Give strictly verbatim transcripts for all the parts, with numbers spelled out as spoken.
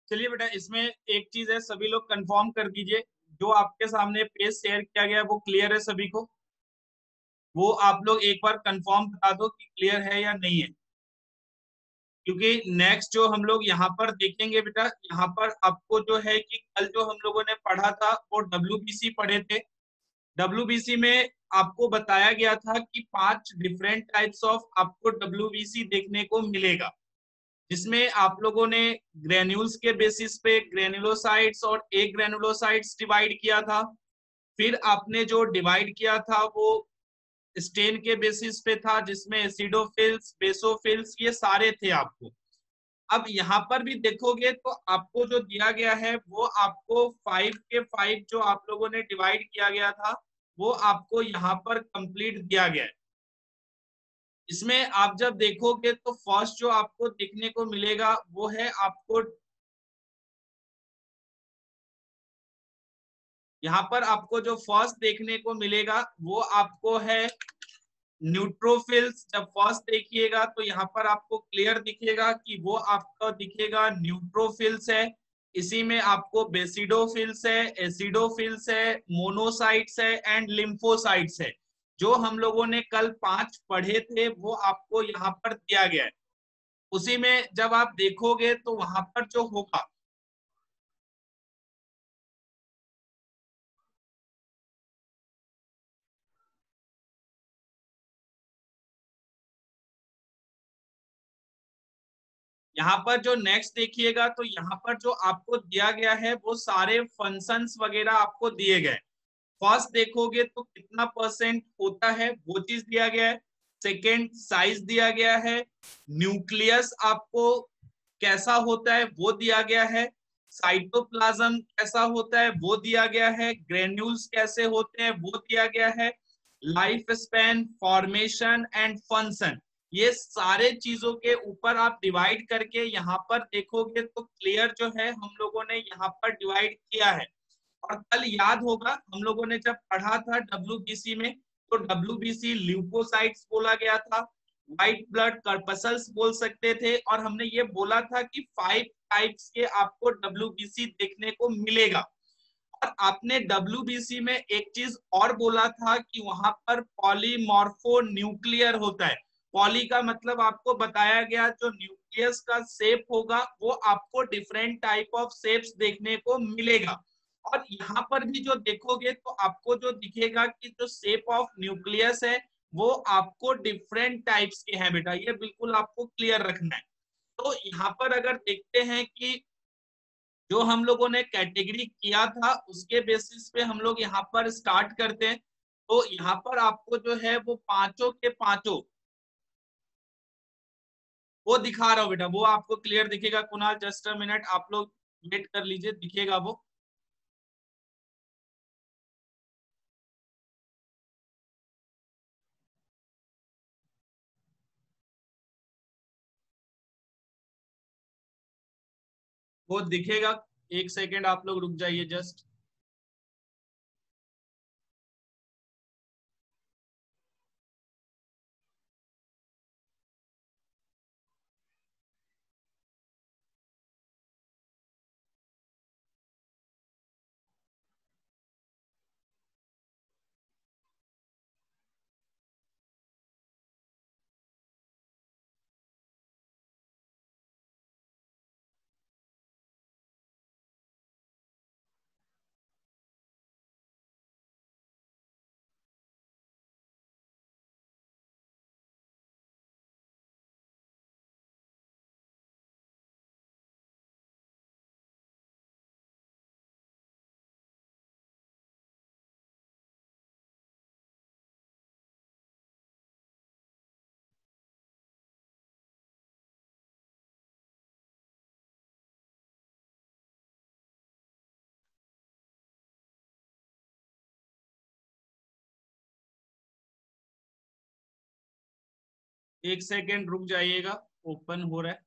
चलिए बेटा, इसमें एक चीज है, सभी लोग कंफर्म कर दीजिए, जो आपके सामने पेज शेयर किया गया है वो क्लियर है सभी को? वो आप लोग एक बार कंफर्म बता दो कि क्लियर है या नहीं है, क्योंकि नेक्स्ट जो हम लोग यहाँ पर देखेंगे बेटा, यहाँ पर आपको जो है कि कल जो हम लोगों ने पढ़ा था वो डब्ल्यूबीसी पढ़े थे। डब्ल्यूबीसी में आपको बताया गया था कि पांच डिफरेंट टाइप्स ऑफ आपको डब्ल्यूबीसी देखने को मिलेगा, जिसमें आप लोगों ने ग्रेन्यूल्स के बेसिस पे ग्रेनुलोसाइट्स और ए ग्रेनुलोसाइट्स डिवाइड किया था। फिर आपने जो डिवाइड किया था वो स्टेन के बेसिस पे था, जिसमें एसिडोफिल्स, बेसोफिल्स, ये सारे थे आपको। अब यहाँ पर भी देखोगे तो आपको जो दिया गया है वो आपको फाइव के फाइव जो आप लोगों ने डिवाइड किया गया था वो आपको यहाँ पर कंप्लीट दिया गया है। इसमें आप जब देखोगे तो फर्स्ट जो आपको देखने को मिलेगा वो है आपको, यहाँ पर आपको जो फर्स्ट देखने को मिलेगा वो आपको है न्यूट्रोफिल्स। जब फर्स्ट देखिएगा तो यहाँ पर आपको क्लियर दिखेगा कि वो आपका दिखेगा न्यूट्रोफिल्स है। इसी में आपको बेसिडोफिल्स है, एसिडोफिल्स है, मोनोसाइट्स है एंड लिम्फोसाइट्स है। जो हम लोगों ने कल पांच पढ़े थे वो आपको यहाँ पर दिया गया है। उसी में जब आप देखोगे तो वहां पर जो होगा, यहाँ पर जो नेक्स्ट देखिएगा तो यहाँ पर जो आपको दिया गया है वो सारे फंक्शंस वगैरह आपको दिए गए। फर्स्ट देखोगे तो कितना परसेंट होता है वो चीज दिया गया है। सेकेंड, साइज दिया गया है। न्यूक्लियस आपको कैसा होता है वो दिया गया है। साइटोप्लाज्म कैसा होता है वो दिया गया है। ग्रेन्यूल्स कैसे होते हैं वो दिया गया है। Life span, formation and function, ये सारे चीजों के ऊपर आप डिवाइड करके यहाँ पर देखोगे तो क्लियर जो है हम लोगों ने यहाँ पर डिवाइड किया है। और कल याद होगा हम लोगों ने जब पढ़ा था डब्ल्यूबीसी में, तो डब्ल्यूबीसी ल्यूकोसाइट्स बोला गया था, व्हाइट ब्लड कर्पसल्स बोल सकते थे, और हमने ये बोला था कि फाइव टाइप्स के आपको डब्ल्यूबीसी देखने को मिलेगा। और आपने डब्ल्यूबीसी में एक चीज और बोला था कि वहां पर पॉलीमॉर्फो न्यूक्लियर होता है। पॉली का मतलब आपको बताया गया, जो न्यूक्लियस का शेप होगा वो आपको डिफरेंट टाइप ऑफ शेप्स देखने को मिलेगा। और यहाँ पर भी जो देखोगे तो आपको जो दिखेगा कि जो शेप ऑफ न्यूक्लियस है वो आपको डिफरेंट टाइप्स के हैं बेटा, ये बिल्कुल आपको क्लियर रखना है। तो यहाँ पर अगर देखते हैं कि जो हम लोगों ने कैटेगरी किया था उसके बेसिस पे हम लोग यहाँ पर स्टार्ट करते हैं। तो यहाँ पर आपको जो है वो पांचों के पांचों वो दिखा रहा हूँ बेटा, वो आपको क्लियर दिखेगा। कुणाल जस्ट अ मिनट, आप लोग वेट कर लीजिए, दिखेगा वो। वो दिखेगा, एक सेकेंड आप लोग रुक जाइए जस्ट। एक सेकेंड रुक जाइएगा, ओपन हो रहा है।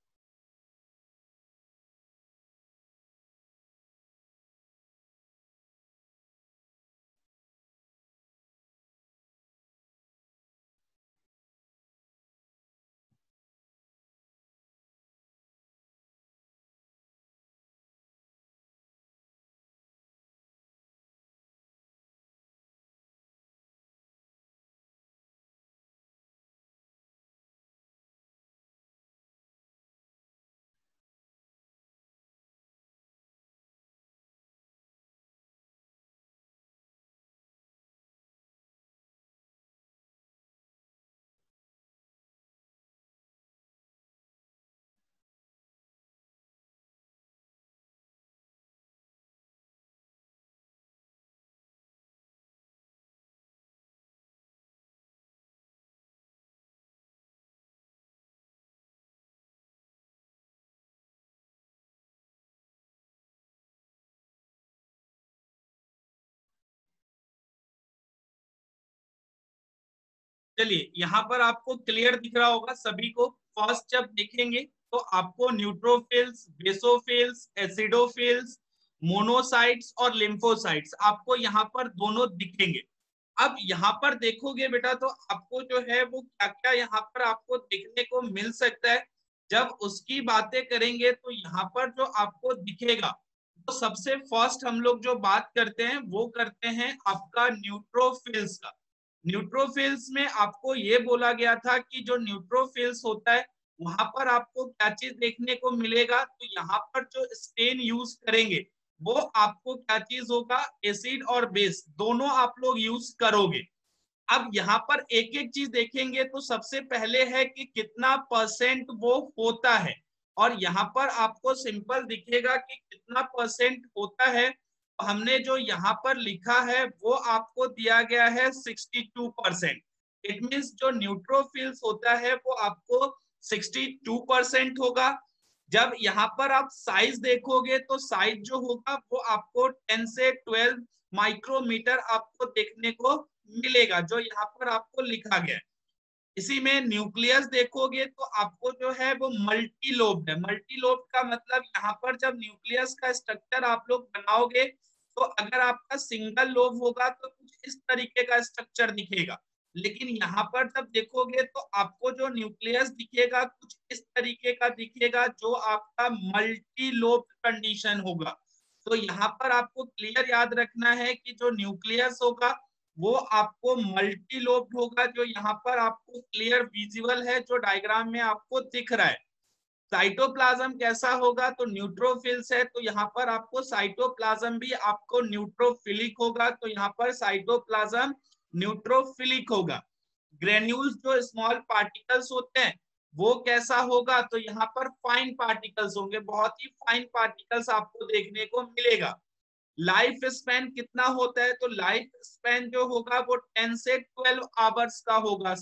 चलिए यहाँ पर आपको क्लियर दिख रहा होगा सभी को। फर्स्ट जब देखेंगे तो आपको न्यूट्रोफिल्स, बेसोफिल्स, एसिडोफिल्स, मोनोसाइट्स और लिम्फोसाइट्स आपको यहाँ पर दोनों दिखेंगे। अब यहाँ पर देखोगे बेटा तो आपको जो है वो क्या क्या यहाँ पर आपको देखने को मिल सकता है। जब उसकी बातें करेंगे तो यहाँ पर जो आपको दिखेगा तो सबसे फर्स्ट हम लोग जो बात करते हैं वो करते हैं आपका न्यूट्रोफिल्स का। न्यूट्रोफिल्स में आपको ये बोला गया था कि जो न्यूट्रोफिल्स होता है वहां पर आपको क्या चीज देखने को मिलेगा, तो यहाँ पर जो स्टेन यूज करेंगे वो आपको क्या चीज होगा, एसिड और बेस दोनों आप लोग यूज करोगे। अब यहाँ पर एक एक चीज देखेंगे तो सबसे पहले है कि कितना परसेंट वो होता है, और यहाँ पर आपको सिंपल दिखेगा कि कितना परसेंट होता है। हमने जो यहाँ पर लिखा है वो आपको दिया गया है sixty two percent. It means जो न्यूट्रोफिल्स होता है वो आपको सिक्सटी टू परसेंट होगा। जब यहाँ पर आप साइज देखोगे तो साइज जो होगा वो आपको टेन से ट्वेल्व माइक्रोमीटर आपको देखने को मिलेगा, जो यहाँ पर आपको लिखा गया है। इसी में न्यूक्लियस देखोगे तो आपको जो है वो मल्टी लोब है। मल्टी लोब का मतलब यहाँ पर जब न्यूक्लियस का स्ट्रक्चर आप लोग बनाओगे तो अगर आपका सिंगल लोब होगा तो कुछ इस तरीके का स्ट्रक्चर दिखेगा, लेकिन यहाँ पर जब देखोगे तो आपको जो न्यूक्लियस दिखेगा कुछ इस तरीके का दिखेगा, जो आपका मल्टी लोब कंडीशन होगा। तो यहाँ पर आपको क्लियर याद रखना है कि जो न्यूक्लियस होगा वो आपको मल्टी लोब्ड होगा, जो यहाँ पर आपको क्लियर विजिबल है, जो डायग्राम में आपको दिख रहा है। साइटोप्लाज्म कैसा होगा, तो न्यूट्रोफिल्स है तो यहाँ पर आपको साइटोप्लाज्म भी आपको न्यूट्रोफिलिक होगा, तो यहाँ पर साइटोप्लाज्म न्यूट्रोफिलिक होगा। ग्रेन्यूल्स जो स्मॉल पार्टिकल्स होते हैं वो कैसा होगा, तो यहाँ पर फाइन पार्टिकल्स होंगे, बहुत ही फाइन पार्टिकल्स आपको देखने को मिलेगा। लाइफ स्पैन कितना होता है, तो लाइफ स्पैन जो होगा वो टेन से ट्वेल्व आवर्स का होगा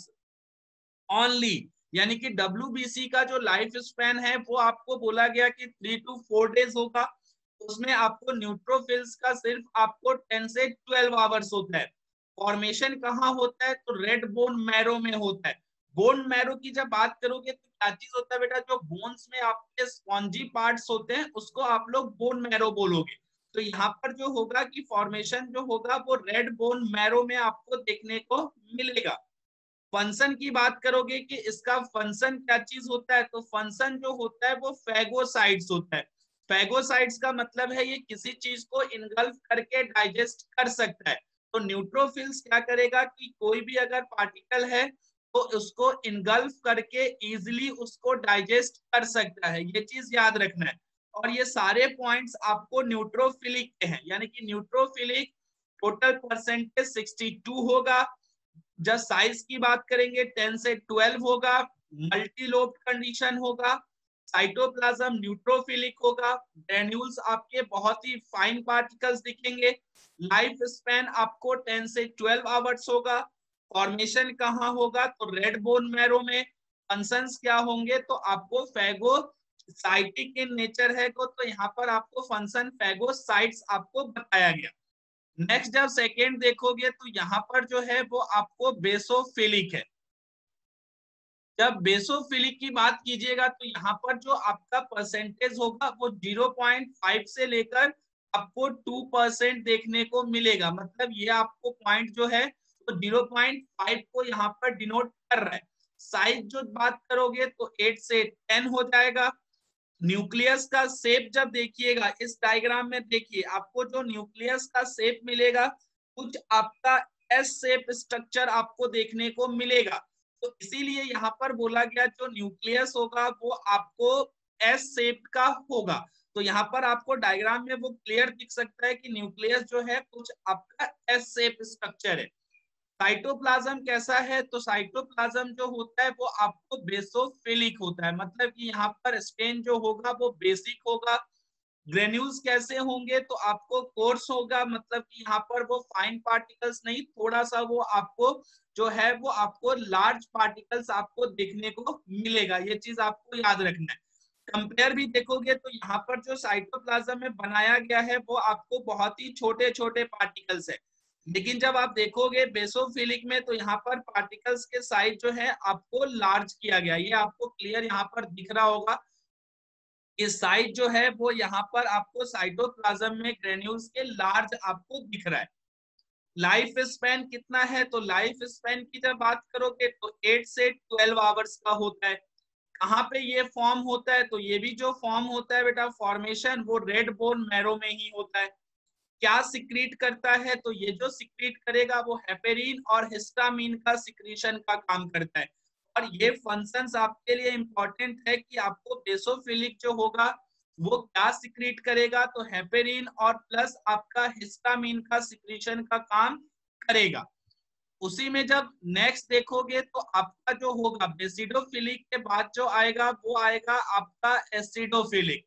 ओनली, यानी कि डब्ल्यूबीसी का जो लाइफ स्पैन है वो आपको बोला गया कि थ्री टू फोर डेज होगा। उसमें आपको न्यूट्रोफिल्स का सिर्फ आपको टेन से ट्वेल्व आवर्स होता है। फॉर्मेशन कहाँ होता है, तो रेड बोन मैरो में होता है। बोन मैरो की जब बात करोगे तो क्या चीज होता है बेटा, जो बोन्स में आपके स्पॉन्जी पार्ट्स होते हैं उसको आप लोग बोन मैरो बोलोगे। तो यहाँ पर जो होगा कि फॉर्मेशन जो होगा वो रेड बोन मैरो में आपको देखने को मिलेगा। फंक्शन की बात करोगे कि इसका फंक्शन क्या चीज होता है, तो फंक्शन जो होता है वो फैगोसाइट्स होता है। फैगोसाइट्स का मतलब है ये किसी चीज को इनगल्फ करके डाइजेस्ट कर सकता है। तो न्यूट्रोफिल्स क्या करेगा कि कोई भी अगर पार्टिकल है तो उसको इनगल्फ करके इजिली उसको डाइजेस्ट कर सकता है, ये चीज याद रखना है। और ये सारे पॉइंट्स आपको न्यूट्रोफिलिक के हैं, यानी कि neutrophilic total percentage sixty two होगा। जब साइज की बात करेंगे टेन से ट्वेल्व होगा, मल्टीलोब कंडीशन होगा, साइटोप्लाज्म न्यूट्रोफिलिक होगा, ग्रेन्यूल्स आपके बहुत ही फाइन पार्टिकल्स दिखेंगे, लाइफ स्पैन आपको टेन से ट्वेल्व आवर्स होगा। फॉर्मेशन कहाँ होगा, तो रेड बोन मैरो में। फंक्शंस क्या होंगे, तो आपको फैगोसाइटिक इन नेचर है तो यहाँ पर आपको फंक्शन फैगोसाइट्स आपको बताया गया। नेक्स्ट जब सेकेंड देखोगे तो यहाँ पर जो है वो आपको बेसोफिलिक है। जब बेसोफिलिक की बात कीजिएगा तो यहाँ पर जो आपका परसेंटेज होगा वो ज़ीरो पॉइंट फाइव से लेकर आपको टू परसेंट देखने को मिलेगा। मतलब ये आपको पॉइंट जो है वो ज़ीरो पॉइंट फाइव को यहाँ पर डिनोट कर रहा है। साइज जो बात करोगे तो एट से टेन हो जाएगा। न्यूक्लियस का शेप जब देखिएगा इस डायग्राम में, देखिए आपको जो न्यूक्लियस का शेप मिलेगा कुछ आपका एस शेप स्ट्रक्चर आपको देखने को मिलेगा। तो इसीलिए यहाँ पर बोला गया जो न्यूक्लियस होगा वो आपको एस शेप का होगा। तो यहाँ पर आपको डायग्राम में वो क्लियर दिख सकता है कि न्यूक्लियस जो है कुछ आपका एस शेप स्ट्रक्चर है। साइटोप्लाज्म कैसा है, तो साइटोप्लाज्म जो होता है वो आपको बेसोफिलिक होता है, मतलब कि यहाँ पर स्टेन जो होगा वो बेसिक होगा। ग्रेन्यूल्स कैसे होंगे, तो आपको कोर्स होगा, मतलब कि यहाँ पर वो फाइन पार्टिकल्स नहीं, थोड़ा सा वो आपको जो है वो आपको लार्ज पार्टिकल्स आपको देखने को मिलेगा, ये चीज आपको याद रखना है। कंपेयर भी देखोगे तो यहाँ पर जो साइटोप्लाज्म में बनाया गया है वो आपको बहुत ही छोटे छोटे पार्टिकल्स है। लेकिन जब आप देखोगे बेसोफिलिक में तो यहाँ पर पार्टिकल्स के साइज जो है आपको लार्ज किया गया, ये आपको क्लियर यहाँ पर दिख रहा होगा कि साइज जो है वो यहाँ पर आपको साइटोप्लाज्म में ग्रेन्यूल्स के लार्ज आपको दिख रहा है। लाइफ स्पैन कितना है, तो लाइफ स्पैन की जब बात करोगे तो एट से ट्वेल्व आवर्स का होता है। कहाँ पे ये फॉर्म होता है, तो ये भी जो फॉर्म होता है बेटा फॉर्मेशन वो रेड बोन मैरो में ही होता है। क्या सिक्रीट करता है, तो ये जो सिक्रीट करेगा वो हेपेरिन और हिस्टामिन का सिक्रीशन का काम करता है। और ये फंक्शंस आपके लिए इंपॉर्टेंट है कि आपको बेसोफिलिक जो होगा वो क्या सिक्रीट करेगा, तो हेपेरिन और प्लस आपका हिस्टामिन का सिक्रीशन का काम करेगा। उसी में जब नेक्स्ट देखोगे तो आपका जो होगा बेसिडोफिलिक के बाद जो आएगा वो आएगा आपका एसिडोफिलिक।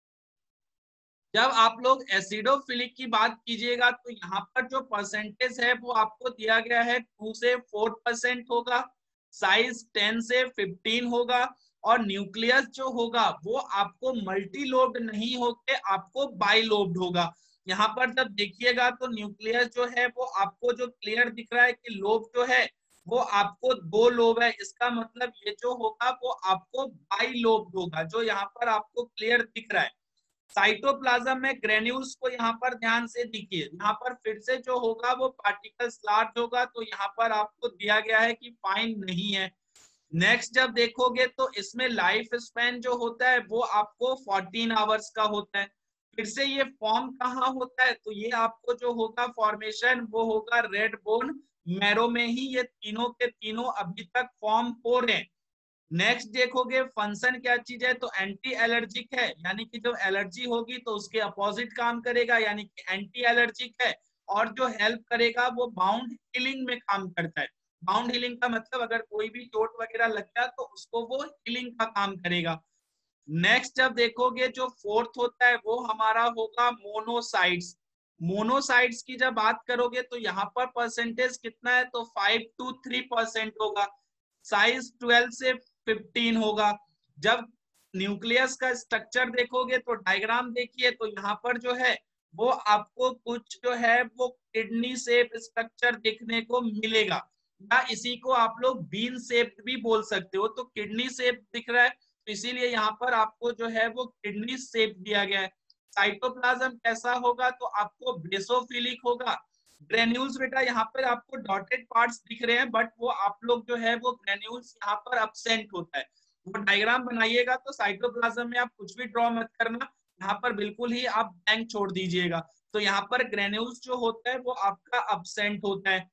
जब आप लोग एसिडोफिलिक की बात कीजिएगा तो यहाँ पर जो परसेंटेज है वो आपको दिया गया है टू से फोर परसेंट होगा, साइज टेन से फिफ्टीन होगा, और न्यूक्लियस जो होगा वो आपको मल्टी लोब्ड नहीं होके आपको बाइलोब्ड होगा। यहाँ पर जब देखिएगा तो न्यूक्लियस जो है वो आपको जो क्लियर दिख रहा है कि लोब जो है वो आपको दो लोब है, इसका मतलब ये जो होगा वो आपको बाइलोब्ड होगा, जो यहाँ पर आपको क्लियर दिख रहा है। साइटोप्लाज्म में ग्रेन्यूल्स को यहाँ पर ध्यान से देखिए, यहाँ पर फिर से जो होगा वो पार्टिकल्स लार्ज होगा, तो यहाँ पर आपको दिया गया है कि फाइन नहीं है। नेक्स्ट जब देखोगे तो इसमें लाइफ स्पैन जो होता है वो आपको फोर्टीन आवर्स का होता है। फिर से ये फॉर्म कहाँ होता है, तो ये आपको जो होगा फॉर्मेशन वो होगा रेड बोन मैरो में ही, ये तीनों के तीनों अभी तक फॉर्म हो रहे हैं। नेक्स्ट देखोगे फंक्शन क्या चीज है, तो एंटी एलर्जिक है, यानी कि जब एलर्जी होगी तो उसके अपोजिट काम करेगा, यानी कि एंटी एलर्जिक है। और जो हेल्प करेगा वो बाउंड हीलिंग में काम करता है। बाउंड हीलिंग का मतलब अगर कोई भी चोट वगैरह लग गया तो उसको वो हीलिंग का काम करेगा। नेक्स्ट जब देखोगे जो फोर्थ होता है वो हमारा होगा मोनोसाइट्स। मोनोसाइट्स की जब बात करोगे तो यहाँ पर परसेंटेज कितना है, तो फाइव टू थ्री परसेंट होगा, साइज ट्वेल्व से फिफ्टीन होगा। जब न्यूक्लियस का स्ट्रक्चर देखोगे तो डायग्राम देखिए तो यहाँ पर जो है वो आपको कुछ जो है वो किडनी शेप स्ट्रक्चर देखने को मिलेगा, या इसी को आप लोग बीन शेप भी बोल सकते हो। तो किडनी शेप दिख रहा है तो इसीलिए यहाँ पर आपको जो है वो किडनी शेप दिया गया है। साइटोप्लाज्म कैसा होगा, तो आपको बेसोफिलिक होगा। ग्रेन्यूल्स बेटा यहाँ पर आपको डॉटेड पार्ट्स दिख रहे हैं, बट वो आप लोग जो है वो ग्रेन्यूल्स यहाँ पर अब्सेंट होता है। वो डायग्राम बनाइएगा तो साइटोप्लाज्म में आप कुछ भी ड्रॉ मत करना, यहाँ पर बिल्कुल ही आप ब्लैंक छोड़ दीजिएगा। तो यहाँ पर ग्रेन्यूल्स जो होता है वो आपका अब्सेंट होता है।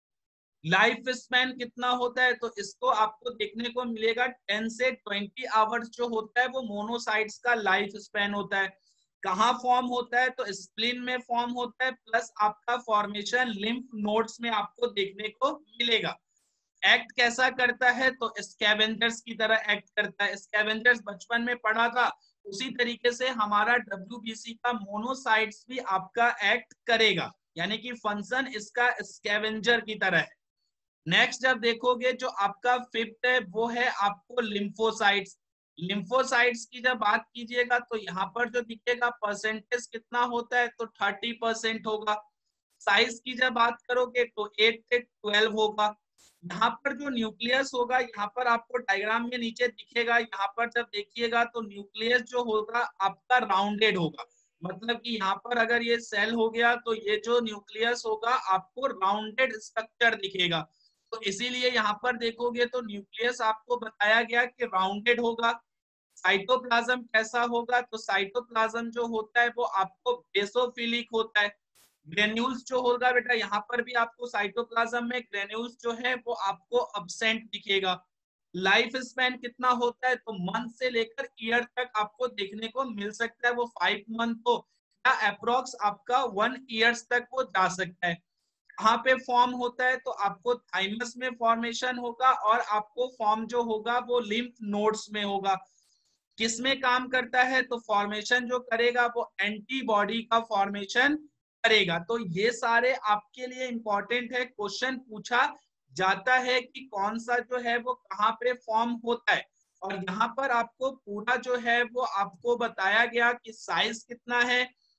लाइफ स्पैन कितना होता है, तो इसको आपको देखने को मिलेगा टेन से ट्वेंटी आवर्स जो होता है वो मोनोसाइट्स का लाइफ स्पैन होता है। कहाँ फॉर्म होता है, तो स्प्लीन में फॉर्म होता है, प्लस आपका फॉर्मेशन लिम्फ नोड्स में आपको देखने को मिलेगा। एक्ट कैसा करता है, तो स्कैवेंजर्स की तरह एक्ट करता है। स्कैवेंजर्स बचपन में पढ़ा था, उसी तरीके से हमारा डब्ल्यूबीसी का मोनोसाइट्स भी आपका एक्ट करेगा, यानी कि फंक्शन इसका स्कैवेंजर की तरह है। नेक्स्ट जब देखोगे जो आपका फिफ्थ है वो है आपको लिम्फोसाइट्स। लिम्फोसाइट्स की जब बात कीजिएगा तो यहाँ पर जो दिखेगा परसेंटेज कितना होता है, तो थर्टी परसेंट होगा। साइज की जब बात करोगे तो एट से ट्वेल्व होगा। यहाँ पर जो न्यूक्लियस होगा यहाँ पर आपको डायग्राम में नीचे दिखेगा, यहाँ पर जब देखिएगा तो न्यूक्लियस जो होगा आपका राउंडेड होगा, मतलब कि यहाँ पर अगर ये सेल हो गया तो ये जो न्यूक्लियस होगा आपको राउंडेड स्ट्रक्चर दिखेगा। तो इसीलिए यहाँ पर देखोगे तो न्यूक्लियस आपको बताया गया कि राउंडेड होगा। साइटोप्लाज्म कैसा होगा, तो साइटोप्लाज्म जो होता है वो आपको बेसोफिलिक होता है। ग्रेन्यूल्स जो होगा बेटा यहाँ पर भी आपको साइटोप्लाज्म में ग्रेन्यूल्स जो है वो आपको अब्सेंट दिखेगा। लाइफ स्पैन कितना होता है, तो मंथ से लेकर ईयर तक आपको देखने को मिल सकता है, वो फाइव मंथ हो या अप्रोक्स आपका वन ईयर्स तक वो जा सकता है। कहाँ पे फॉर्म होता है, तो आपको थाइमस में फॉर्मेशन होगा, और आपको फॉर्म जो होगा वो लिम्फ नोड्स में होगा। किसमें काम करता है, तो फॉर्मेशन जो करेगा वो एंटीबॉडी का फॉर्मेशन करेगा। तो ये सारे आपके लिए इंपॉर्टेंट है, क्वेश्चन पूछा जाता है कि कौन सा जो है वो कहाँ पे फॉर्म होता है। और यहाँ पर आपको पूरा जो है वो आपको बताया गया कि साइज कितना है,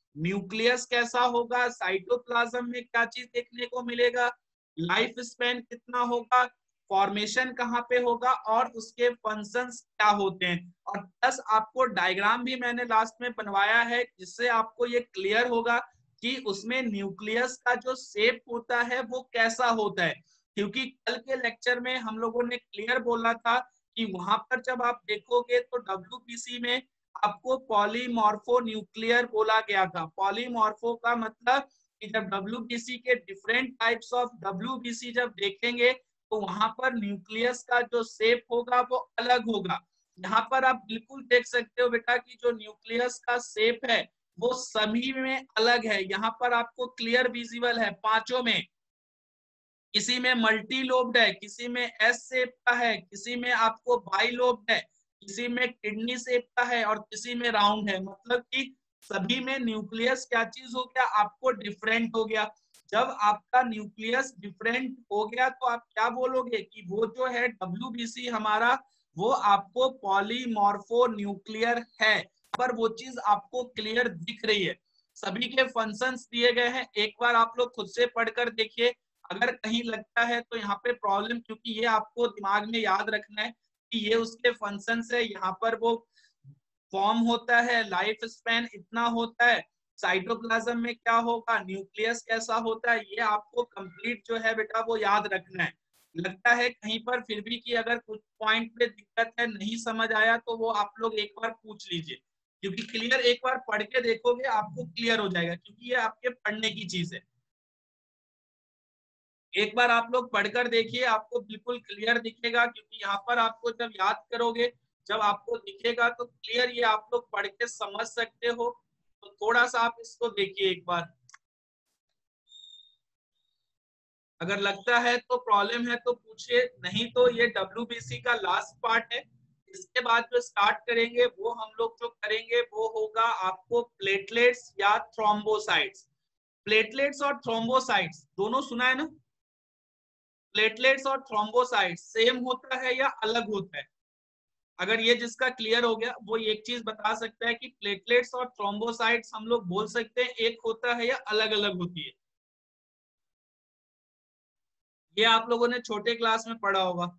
न्यूक्लियस कैसा होगा, साइटोप्लाज्म में क्या चीज देखने को मिलेगा, लाइफ स्पेन कितना होगा, फॉर्मेशन कहाँ पे होगा और उसके फंक्शंस क्या होते हैं। और प्लस आपको डायग्राम भी मैंने लास्ट में बनवाया है जिससे आपको ये क्लियर होगा कि उसमें न्यूक्लियस का जो शेप होता है वो कैसा होता है। क्योंकि कल के लेक्चर में हम लोगों ने क्लियर बोला था कि वहां पर जब आप देखोगे तो डब्ल्यूबीसी में आपको पॉलीमॉर्फो न्यूक्लियर बोला गया था। पॉलीमॉर्फो का मतलब कि जब डब्ल्यूबीसी के डिफरेंट टाइप्स ऑफ डब्ल्यूबीसी जब देखेंगे तो वहां पर न्यूक्लियस का जो शेप होगा वो अलग होगा। यहाँ पर आप बिल्कुल देख सकते हो बेटा कि जो न्यूक्लियस का शेप है वो सभी में अलग है। यहाँ पर आपको क्लियर विजिबल है पांचों में। किसी में मल्टी लोब्ड है, किसी में एस शेप का है, किसी में आपको बाई लोब्ड है, किसी में किडनी शेप का है और किसी में राउंड है। मतलब कि सभी में न्यूक्लियस क्या चीज हो गया, आपको डिफरेंट हो गया। जब आपका न्यूक्लियस डिफरेंट हो गया तो आप क्या बोलोगे कि वो जो है डब्ल्यूबीसी हमारा वो आपको पॉलीमॉर्फो न्यूक्लियर है। पर वो चीज आपको क्लियर दिख रही है, सभी के फंक्शंस दिए गए हैं। एक बार आप लोग खुद से पढ़कर देखिए, अगर कहीं लगता है तो यहाँ पे प्रॉब्लम, क्योंकि ये आपको दिमाग में याद रखना है कि ये उसके फंक्शंस है। यहाँ पर वो फॉर्म होता है, लाइफ स्पैन इतना होता है, साइटोप्लाज्म में क्या होगा, न्यूक्लियस कैसा होता है, ये आपको कंप्लीट जो है बेटा वो याद रखना है। लगता है कहीं पर फिर भी कि अगर कुछ पॉइंट पे दिक्कत है, नहीं समझ आया, तो वो आप लोग एक बार पूछ लीजिए, क्योंकि क्लियर एक बार पढ़ के देखोगे आपको क्लियर हो जाएगा, क्योंकि ये आपके पढ़ने की चीज है। एक बार आप लोग पढ़कर देखिए, आपको बिल्कुल क्लियर दिखेगा, क्योंकि यहाँ पर आपको जब याद करोगे, जब आपको दिखेगा तो क्लियर ये आप लोग पढ़ के समझ सकते हो। तो थोड़ा सा आप इसको देखिए एक बार, अगर लगता है तो प्रॉब्लम है तो पूछिए, नहीं तो ये डब्ल्यूबीसी का लास्ट पार्ट है। इसके बाद जो स्टार्ट करेंगे वो हम लोग जो करेंगे वो होगा आपको प्लेटलेट्स या थ्रोम्बोसाइट्स। प्लेटलेट्स और थ्रोम्बोसाइट्स दोनों सुना है ना? प्लेटलेट्स और थ्रोम्बोसाइट्स सेम होता है या अलग होता है? अगर ये जिसका क्लियर हो गया वो एक चीज बता सकता है कि प्लेटलेट्स और थ्रोम्बोसाइट्स हम लोग बोल सकते हैं एक होता है या अलग अलग होती है। ये आप लोगों ने छोटे क्लास में पढ़ा होगा।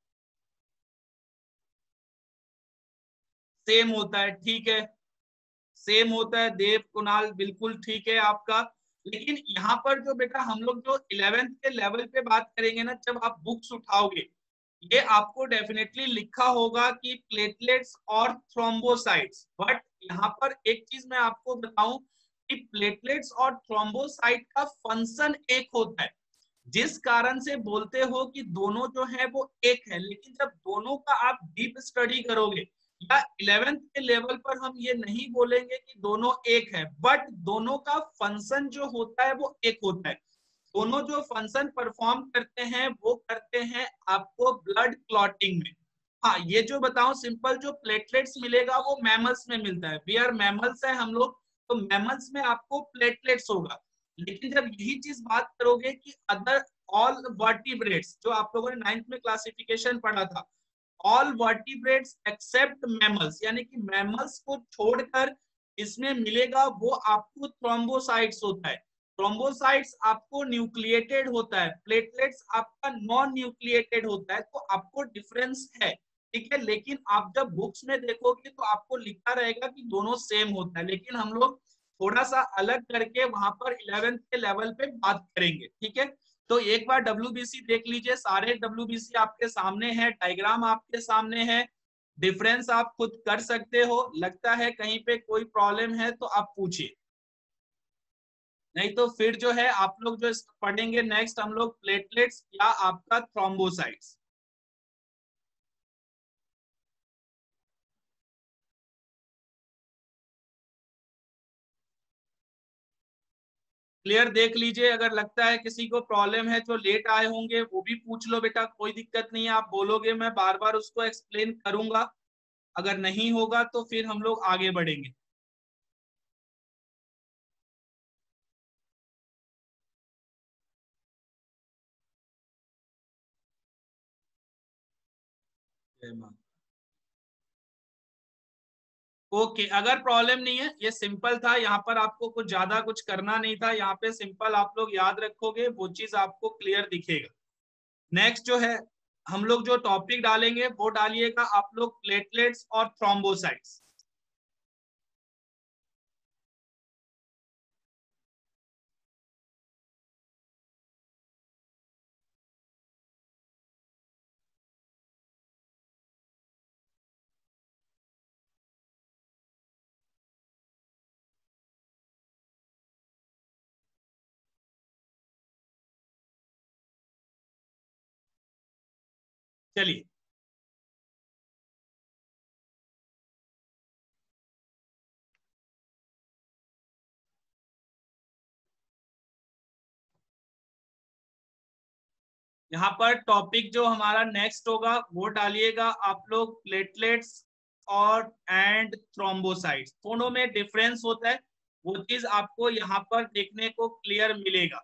सेम होता है, ठीक है, सेम होता है देव कुणाल, बिल्कुल ठीक है आपका। लेकिन यहाँ पर जो बेटा हम लोग जो इलेवेंथ के लेवल पे बात करेंगे ना, जब आप बुक्स उठाओगे ये आपको डेफिनेटली लिखा होगा कि प्लेटलेट्स और थ्रोम्बोसाइट्स। बट यहाँ पर एक चीज मैं आपको बताऊं कि प्लेटलेट्स और थ्रोम्बोसाइट का फंक्शन एक होता है, जिस कारण से बोलते हो कि दोनों जो है वो एक है। लेकिन जब दोनों का आप डीप स्टडी करोगे या इलेवेंथ के लेवल पर हम ये नहीं बोलेंगे कि दोनों एक है, बट दोनों का फंक्शन जो होता है वो एक होता है। दोनों जो फंक्शन परफॉर्म करते हैं वो करते हैं आपको ब्लड क्लॉटिंग में। हाँ, ये जो बताऊं सिंपल, जो प्लेटलेट्स मिलेगा वो मैमल्स में मिलता है, वी आर मैमल्स है हम लोग, तो मैमल्स में आपको प्लेटलेट्स होगा। लेकिन जब यही चीज बात करोगे कि अदर ऑल वर्टिब्रेट्स, जो आप लोगों ने नाइन्थ में क्लासिफिकेशन पढ़ा था, ऑल वर्टिब्रेट्स एक्सेप्ट मैमल्स, यानी कि मैमल्स को छोड़कर इसमें मिलेगा वो आपको थ्रोम्बोसाइट्स होता है। थ्रोम्बोसाइट्स आपको न्यूक्लिएटेड होता है, प्लेटलेट्स आपका नॉन न्यूक्लिएटेड होता है, तो आपको डिफरेंस है, ठीक है। लेकिन आप जब बुक्स में देखोगे तो आपको लिखा रहेगा कि दोनों सेम होता है, लेकिन हम लोग थोड़ा सा अलग करके वहां पर इलेवेंथ के लेवल पे बात करेंगे, ठीक है। तो एक बार डब्ल्यूबीसी देख लीजिए, सारे डब्ल्यूबीसी आपके सामने है, डायग्राम आपके सामने है, डिफरेंस आप खुद कर सकते हो। लगता है कहीं पे कोई प्रॉब्लम है तो आप पूछिए, नहीं तो फिर जो है आप लोग जो पढ़ेंगे नेक्स्ट हम लोग प्लेटलेट्स या आपका थ्रोम्बोसाइट्स। क्लियर देख लीजिए, अगर लगता है किसी को प्रॉब्लम है, जो लेट आए होंगे वो भी पूछ लो बेटा, कोई दिक्कत नहीं है, आप बोलोगे मैं बार बार उसको एक्सप्लेन करूंगा। अगर नहीं होगा तो फिर हम लोग आगे बढ़ेंगे। जय मां। ओके, अगर प्रॉब्लम नहीं है, ये सिंपल था, यहाँ पर आपको कुछ ज्यादा कुछ करना नहीं था, यहाँ पे सिंपल आप लोग याद रखोगे वो चीज आपको क्लियर दिखेगा। नेक्स्ट जो है हम लोग जो टॉपिक डालेंगे वो डालिएगा आप लोग प्लेटलेट्स और थ्रोम्बोसाइट्स। चलिए, यहाँ पर टॉपिक जो हमारा नेक्स्ट होगा वो डालिएगा आप लोग प्लेटलेट्स और एंड थ्रोम्बोसाइट्स। दोनों में डिफरेंस होता है, वो चीज आपको यहाँ पर देखने को क्लियर मिलेगा।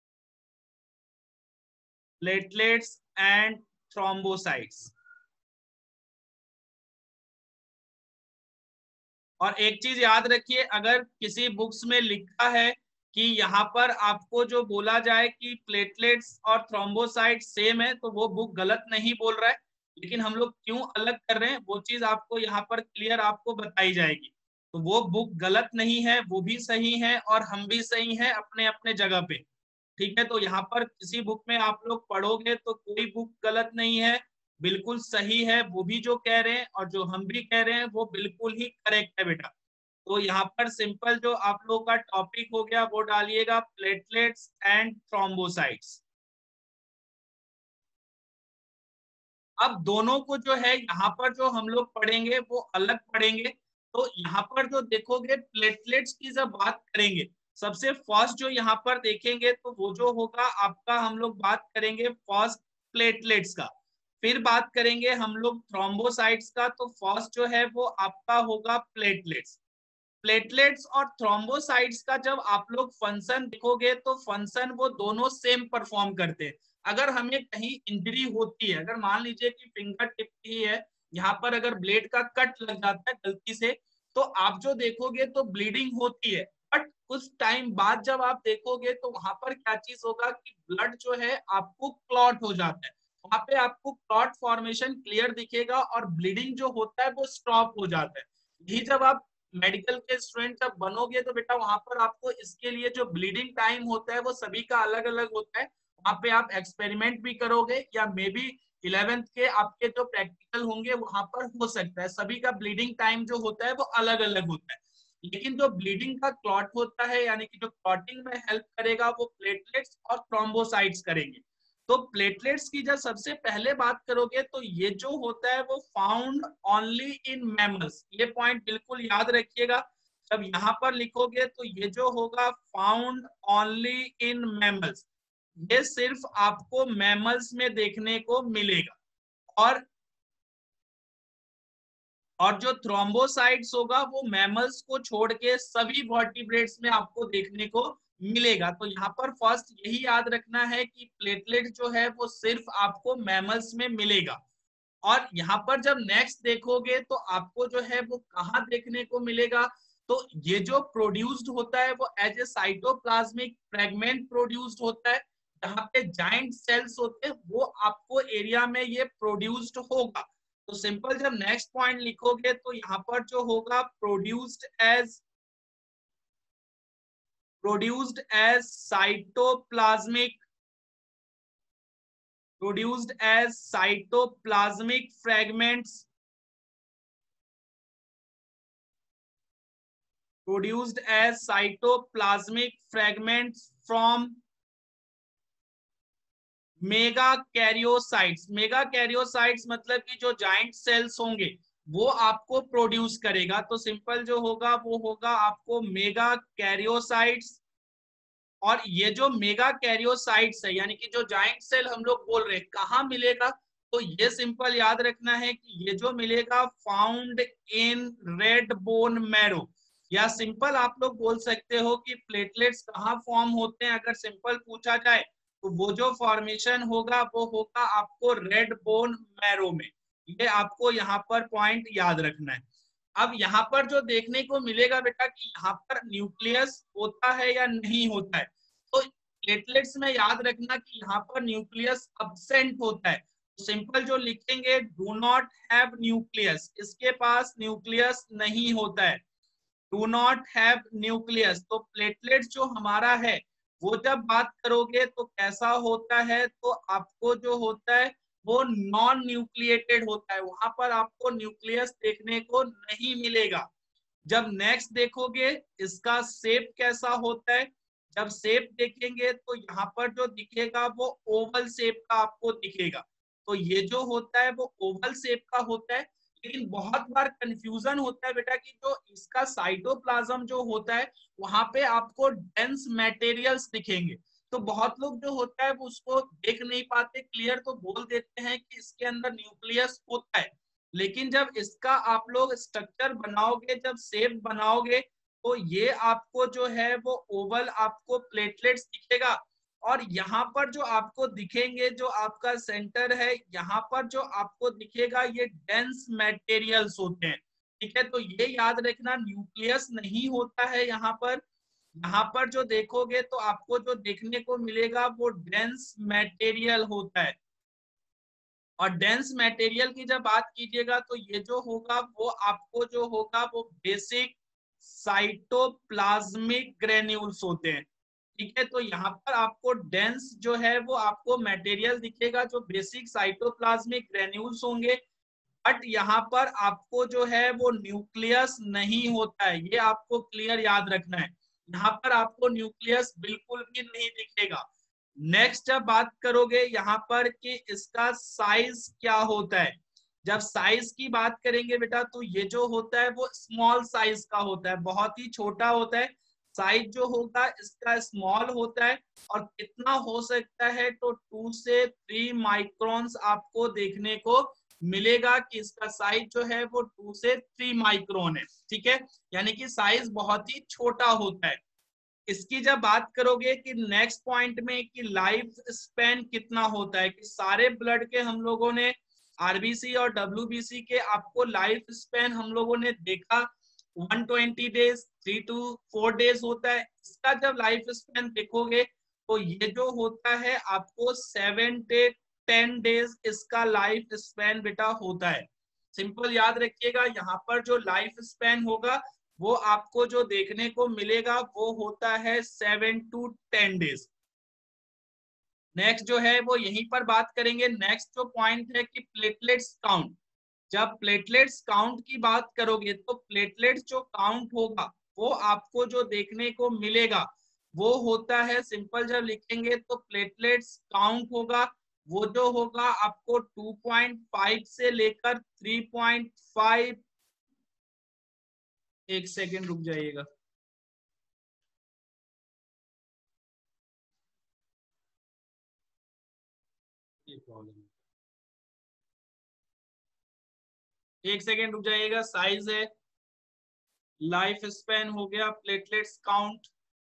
Platelets and thrombocytes. और एक चीज याद रखिए, अगर किसी बुक्स में लिखा है कि यहाँ पर आपको जो बोला जाए कि प्लेटलेट्स और थ्रोम्बोसाइट सेम है, तो वो बुक गलत नहीं बोल रहा है, लेकिन हम लोग क्यों अलग कर रहे हैं वो चीज आपको यहाँ पर क्लियर आपको बताई जाएगी। तो वो बुक गलत नहीं है, वो भी सही है और हम भी सही है अपने अपने जगह पे। ठीक है, तो यहाँ पर किसी बुक में आप लोग पढ़ोगे तो कोई बुक गलत नहीं है, बिल्कुल सही है, वो भी जो कह रहे हैं और जो हम भी कह रहे हैं वो बिल्कुल ही करेक्ट है बेटा। तो यहाँ पर सिंपल जो आप लोग का टॉपिक हो गया वो डालिएगा प्लेटलेट्स एंड थ्रोम्बोसाइट्स। अब दोनों को जो है यहाँ पर जो हम लोग पढ़ेंगे वो अलग पढ़ेंगे। तो यहाँ पर जो देखोगे प्लेटलेट्स की जब बात करेंगे, सबसे फर्स्ट जो यहाँ पर देखेंगे तो वो जो होगा आपका, हम लोग बात करेंगे फर्स्ट प्लेटलेट्स का, फिर बात करेंगे हम लोग थ्रोम्बोसाइट्स का। तो फर्स्ट जो है वो आपका होगा प्लेटलेट्स। प्लेटलेट्स और थ्रोम्बोसाइट्स का जब आप लोग फंक्शन देखोगे तो फंक्शन वो दोनों सेम परफॉर्म करते हैं। अगर हमें कहीं इंजरी होती है, अगर मान लीजिए कि फिंगर टिप ही है, यहाँ पर अगर ब्लेड का कट लग जाता है गलती से, तो आप जो देखोगे तो ब्लीडिंग होती है, बट कुछ टाइम बाद जब आप देखोगे तो वहां पर क्या चीज होगा कि ब्लड जो है आपको क्लॉट हो जाता है, वहां पे आपको क्लॉट फॉर्मेशन क्लियर दिखेगा और ब्लीडिंग जो होता है वो स्टॉप हो जाता है। यही जब आप मेडिकल के स्टूडेंट जब बनोगे तो बेटा वहां पर आपको इसके लिए जो ब्लीडिंग टाइम होता है वो सभी का अलग अलग होता है। वहां पे आप एक्सपेरिमेंट भी करोगे या मे बी इलेवेंथ के आपके जो प्रैक्टिकल होंगे वहां पर हो सकता है, सभी का ब्लीडिंग टाइम जो होता है वो अलग अलग होता है। लेकिन जो ब्लीडिंग का क्लॉट होता है, यानी कि जो क्लॉटिंग में हेल्प करेगा, वो प्लेटलेट्स और थ्रोम्बोसाइट्स करेंगे। तो प्लेटलेट्स की जब सबसे पहले बात करोगे तो ये जो होता है वो फाउंड ओनली इन मैमल्स, ये पॉइंट बिल्कुल याद रखिएगा। जब यहाँ पर लिखोगे तो ये जो होगा फाउंड ओनली इन मैमल्स, ये सिर्फ आपको मैमल्स में देखने को मिलेगा। और और जो थ्रोम्बोसाइट्स होगा वो मैमल्स को छोड़ के सभी वर्टिब्रेट्स में आपको देखने को मिलेगा। तो यहाँ पर फर्स्ट यही याद रखना है कि प्लेटलेट जो है वो सिर्फ आपको मैमल्स में मिलेगा। और यहाँ पर जब नेक्स्ट देखोगे तो आपको जो है वो कहाँ देखने को मिलेगा, तो ये जो प्रोड्यूस्ड होता है वो as a cytoplasmic fragment produced होता है, जहाँ पे जाइंट सेल्स होते हैं वो आपको एरिया में ये प्रोड्यूस्ड होगा। तो सिंपल जब नेक्स्ट पॉइंट लिखोगे तो यहाँ पर जो होगा produced as produced as cytoplasmic produced as cytoplasmic fragments produced as cytoplasmic fragments from megakaryocytes. Megakaryocytes मतलब कि जो जाइंट सेल्स होंगे वो आपको प्रोड्यूस करेगा। तो सिंपल जो होगा वो होगा आपको मेगा कैरियोसाइट्स। और ये जो मेगा कैरियोसाइट्स है, यानी कि जो जाइंट सेल हम लोग बोल रहे हैं, कहाँ मिलेगा, तो ये सिंपल याद रखना है कि ये जो मिलेगा found in red bone marrow. या सिंपल आप लोग बोल सकते हो कि प्लेटलेट्स कहाँ फॉर्म होते हैं, अगर सिंपल पूछा जाए तो वो जो फॉर्मेशन होगा वो होगा आपको रेड बोन मैरो में। ये आपको यहाँ पर पॉइंट याद रखना है। अब यहाँ पर जो देखने को मिलेगा बेटा कि यहाँ पर न्यूक्लियस होता है या नहीं होता है, तो प्लेटलेट्स में याद रखना कि यहाँ पर न्यूक्लियस अब्सेंट होता है। सिंपल जो लिखेंगे, डू नॉट हैव न्यूक्लियस, इसके पास न्यूक्लियस नहीं होता है, डू नॉट हैव न्यूक्लियस। तो प्लेटलेट्स जो हमारा है वो जब बात करोगे तो कैसा होता है, तो आपको जो होता है वो नॉन न्यूक्लिएटेड होता है, वहां पर आपको न्यूक्लियस देखने को नहीं मिलेगा। जब नेक्स्ट देखोगे इसका शेप कैसा होता है, जब शेप देखेंगे तो यहाँ पर जो दिखेगा वो ओवल शेप का आपको दिखेगा। तो ये जो होता है वो ओवल शेप का होता है। लेकिन बहुत बार कंफ्यूजन होता है बेटा कि जो इसका साइटोप्लाज्म जो होता है वहां पे आपको डेंस मटेरियल्स दिखेंगे, तो बहुत लोग जो होता है वो उसको देख नहीं पाते क्लियर, तो बोल देते हैं कि इसके अंदर न्यूक्लियस होता है। लेकिन जब इसका आप लोग स्ट्रक्चर बनाओगे, जब शेप बनाओगे, तो ये आपको जो है वो ओवल आपको प्लेटलेट्स दिखेगा। और यहाँ पर जो आपको दिखेंगे, जो आपका सेंटर है यहाँ पर जो आपको दिखेगा ये डेंस मटेरियल्स होते हैं। ठीक है, तो ये याद रखना न्यूक्लियस नहीं होता है यहाँ पर। यहाँ पर जो देखोगे तो आपको जो देखने को मिलेगा वो डेंस मटेरियल होता है। और डेंस मटेरियल की जब बात कीजिएगा तो ये जो होगा वो आपको जो होगा वो बेसिक साइटोप्लाज्मिक ग्रेन्यूल्स होते हैं। ठीक है, तो यहाँ पर आपको डेंस जो है वो आपको मटेरियल दिखेगा जो बेसिक साइटोप्लाज्मिक ग्रेन्यूल्स होंगे। बट यहाँ पर आपको जो है वो न्यूक्लियस नहीं होता है, ये आपको क्लियर याद रखना है। यहाँ पर आपको न्यूक्लियस बिल्कुल भी नहीं दिखेगा। नेक्स्ट जब बात करोगे यहाँ पर कि इसका साइज क्या होता है, जब साइज की बात करेंगे बेटा तो ये जो होता है वो स्मॉल साइज का होता है, बहुत ही छोटा होता है। साइज जो होगा इसका स्मॉल होता है। और कितना हो सकता है, तो टू से थ्री माइक्रोन्स आपको देखने को मिलेगा कि इसका साइज जो है वो टू से थ्री माइक्रोन है। ठीक है, यानी कि साइज बहुत ही छोटा होता है। इसकी जब बात करोगे कि नेक्स्ट पॉइंट में कि लाइफ स्पैन कितना होता है, कि सारे ब्लड के हम लोगों ने आरबीसी और डब्ल्यूबीसी के आपको लाइफ स्पैन हम लोगों ने देखा one twenty days, three two four days होता है। इसका जब लाइफ स्पैन देखोगे तो ये जो होता है आपको सेवन से टेन डेज इसका लाइफ स्पैन बेटा होता है। सिंपल याद रखिएगा, यहाँ पर जो लाइफ स्पैन होगा वो आपको जो देखने को मिलेगा वो होता है seven to ten days. Next जो है वो यहीं पर बात करेंगे। नेक्स्ट जो पॉइंट है कि प्लेटलेट्स काउंट, जब प्लेटलेट्स काउंट की बात करोगे तो प्लेटलेट्स जो काउंट होगा वो आपको जो देखने को मिलेगा वो होता है, सिंपल जब लिखेंगे तो प्लेटलेट्स काउंट होगा वो जो होगा आपको टू पॉइंट फाइव से लेकर थ्री पॉइंट फाइव। एक सेकेंड रुक जाइएगा। एक सेकेंड रुक जाइएगा। साइज है, लाइफ स्पैन हो गया, प्लेटलेट्स काउंट।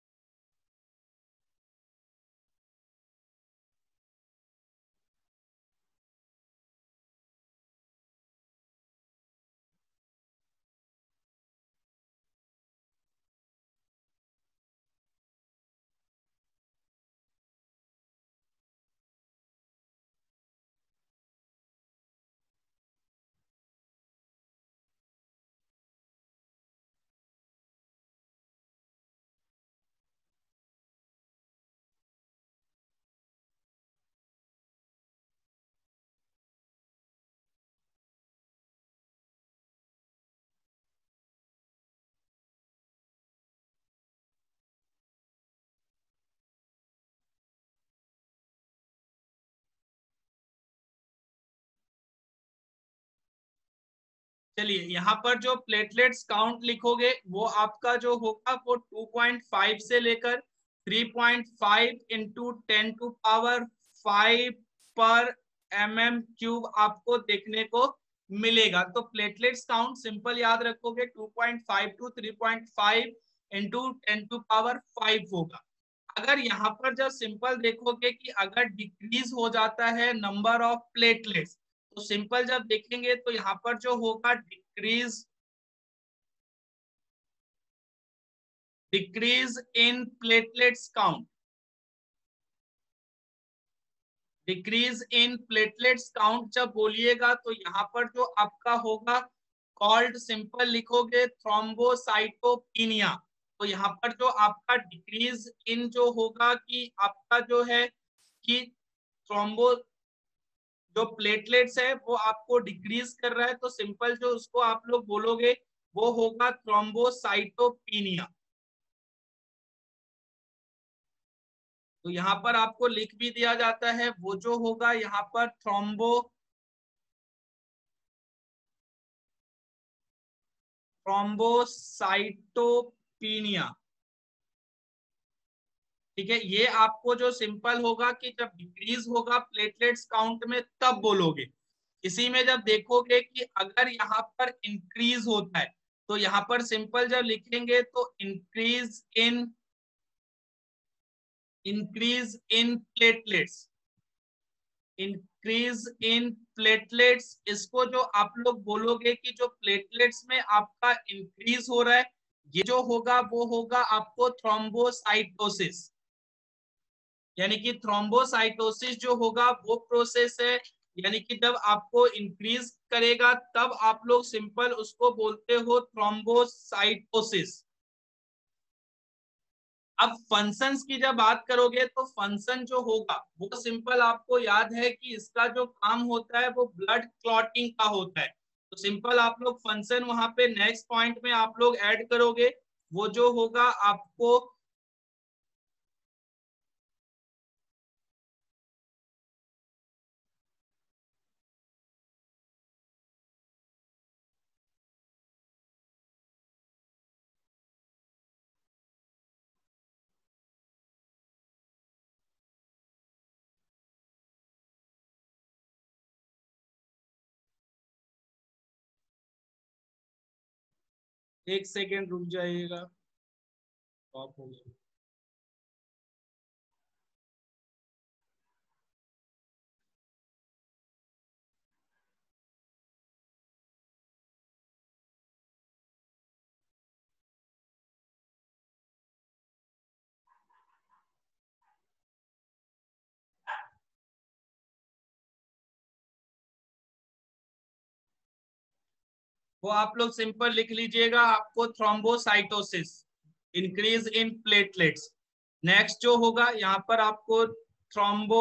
चलिए, यहाँ पर जो प्लेटलेट्स काउंट लिखोगे वो आपका जो होगा वो टू पॉइंट फाइव से लेकर three point five into ten to power five पर एम एम क्यूब आपको देखने को मिलेगा। तो प्लेटलेट्स काउंट सिंपल याद रखोगे two point five to three point five into ten to power five होगा। अगर यहाँ पर जब सिंपल देखोगे कि अगर डिक्रीज हो जाता है नंबर ऑफ प्लेटलेट्स, तो सिंपल जब देखेंगे तो यहाँ पर जो होगा decrease decrease in platelets count, decrease in platelets count जब बोलिएगा तो यहाँ पर जो आपका होगा कॉल्ड, सिंपल लिखोगे थ्रोम्बोसाइटोपिनिया। तो यहाँ पर जो आपका डिक्रीज इन जो होगा कि आपका जो है कि थ्रोम्बो जो प्लेटलेट्स है वो आपको डिक्रीज कर रहा है, तो सिंपल जो उसको आप लोग बोलोगे वो होगा थ्रोम्बोसाइटोपिनिया। तो यहाँ पर आपको लिख भी दिया जाता है, वो जो होगा यहाँ पर थ्रोम्बो थ्रोम्बोसाइटोपिनिया। ठीक है, ये आपको जो सिंपल होगा कि जब डिक्रीज होगा प्लेटलेट्स काउंट में तब बोलोगे। इसी में जब देखोगे कि अगर यहाँ पर इंक्रीज होता है तो यहाँ पर सिंपल जब लिखेंगे तो increase in increase in platelets, increase in platelets, इसको जो आप लोग बोलोगे कि जो प्लेटलेट्स में आपका इंक्रीज हो रहा है, ये जो होगा वो होगा आपको थ्रोम्बोसाइटोसिस। यानी कि थ्रोम्बोसाइटोसिस जो होगा वो प्रोसेस है, यानी कि जब आपको इंक्रीज करेगा तब आप लोग सिंपल उसको बोलते हो थ्रोम्बोसाइटोसिस। अब फंक्शंस की जब बात करोगे तो फंक्शन जो होगा वो सिंपल आपको याद है कि इसका जो काम होता है वो ब्लड क्लॉटिंग का होता है। तो सिंपल आप लोग फंक्शन वहां पे नेक्स्ट पॉइंट में आप लोग ऐड करोगे, वो जो होगा आपको एक सेकेंड रुक जाइएगा, ऑफ हो गया। वो आप लोग सिंपल लिख लीजिएगा, आपको thrombocytosis, increase in platelets. Next जो होगा यहाँ पर आपको थ्रोम्बो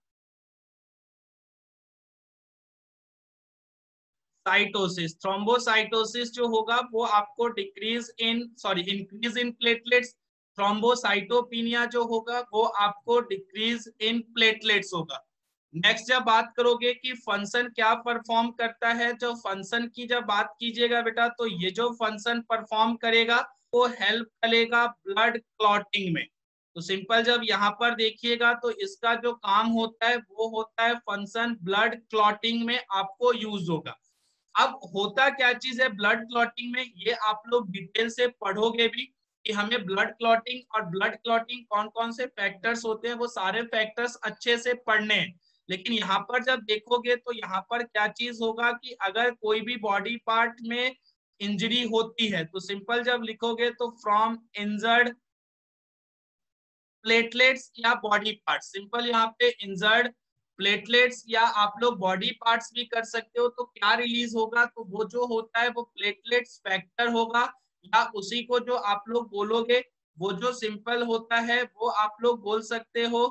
साइटोसिस, थ्रोम्बोसाइटोसिस जो होगा वो आपको decrease in sorry increase in platelets, thrombocytopenia जो होगा वो आपको डिक्रीज इन प्लेटलेट्स होगा। नेक्स्ट जब बात करोगे कि फंक्शन क्या परफॉर्म करता है, जो फंक्शन की जब बात कीजिएगा बेटा तो ये जो फंक्शन परफॉर्म करेगा वो हेल्प करेगा ब्लड क्लॉटिंग में। तो सिंपल जब यहाँ पर देखिएगा तो इसका जो काम होता है वो होता है फंक्शन ब्लड क्लॉटिंग में आपको यूज होगा। अब होता क्या चीज है ब्लड क्लॉटिंग में, ये आप लोग डिटेल से पढ़ोगे भी कि हमें ब्लड क्लॉटिंग और ब्लड क्लॉटिंग कौन कौन से फैक्टर्स होते हैं, वो सारे फैक्टर्स अच्छे से पढ़ने हैं। लेकिन यहाँ पर जब देखोगे तो यहाँ पर क्या चीज होगा कि अगर कोई भी बॉडी पार्ट में इंजरी होती है तो सिंपल जब लिखोगे तो फ्रॉम इंजर्ड प्लेटलेट्स या बॉडी पार्ट्स, सिंपल यहाँ पे इंजर्ड प्लेटलेट्स या आप लोग बॉडी पार्ट्स भी कर सकते हो, तो क्या रिलीज होगा, तो वो जो होता है वो प्लेटलेट्स फैक्टर होगा, या उसी को जो आप लोग बोलोगे वो जो सिंपल होता है वो आप लोग बोल सकते हो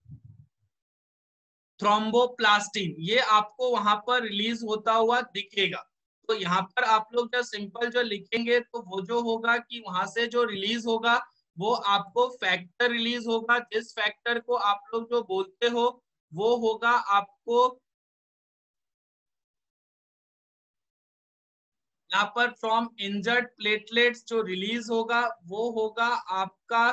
थ्रोम्बोप्लास्टिन। ये आपको वहां पर रिलीज होता हुआ दिखेगा। तो यहाँ पर आप लोग जब सिंपल जो लिखेंगे तो वो जो होगा कि वहां से जो रिलीज होगा वो आपको फैक्टर रिलीज होगा, जिस फैक्टर को आप लोग जो बोलते हो वो होगा आपको यहाँ पर फ्रॉम इंजर्ड प्लेटलेट्स जो रिलीज होगा वो होगा आपका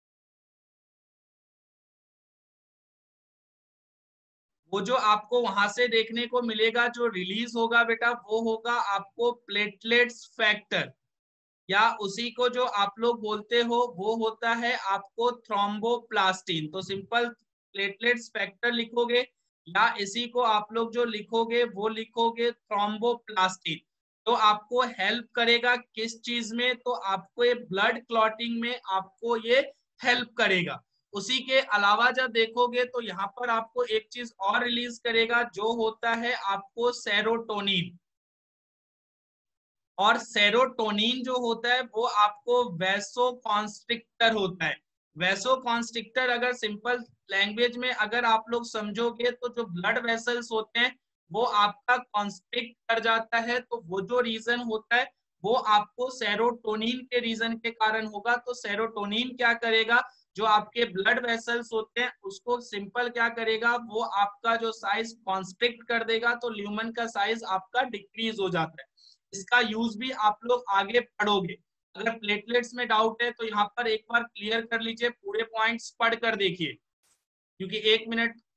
वो जो आपको वहां से देखने को मिलेगा जो रिलीज होगा बेटा वो होगा आपको प्लेटलेट्स फैक्टर, या उसी को जो आप लोग बोलते हो वो होता है आपको थ्रोम्बोप्लास्टिन। तो सिंपल प्लेटलेट्स फैक्टर लिखोगे या इसी को आप लोग जो लिखोगे वो लिखोगे थ्रोम्बोप्लास्टिन। तो आपको हेल्प करेगा किस चीज में, तो आपको ये ब्लड क्लॉटिंग में आपको ये हेल्प करेगा। उसी के अलावा जब देखोगे तो यहाँ पर आपको एक चीज और रिलीज करेगा जो होता है आपको सेरोटोनिन। और सेरोटोनिन जो होता है वो आपको वैसोकॉन्स्ट्रिक्टर होता है। वैसोकॉन्स्ट्रिक्टर अगर सिंपल लैंग्वेज में अगर आप लोग समझोगे तो जो ब्लड वेसल्स होते हैं वो आपका कॉन्स्ट्रिक्ट कर जाता है, तो वो जो रीजन होता है वो आपको सेरोटोनिन के रीजन के कारण होगा। तो सेरोटोनिन क्या करेगा, जो आपके ब्लड वेसल्स होते हैं उसको सिंपल क्या करेगा, वो आपका जो साइज कॉन्स्ट्रिक्ट कर देगा, तो ल्यूमन का साइज आपका डिक्रीज हो जाता है। इसका यूज भी आप लोग आगे पढ़ोगे। अगर प्लेटलेट्स में डाउट है तो यहाँ पर एक बार क्लियर कर लीजिए, पूरे पॉइंट्स पढ़ कर देखिए, क्योंकि एक मिनट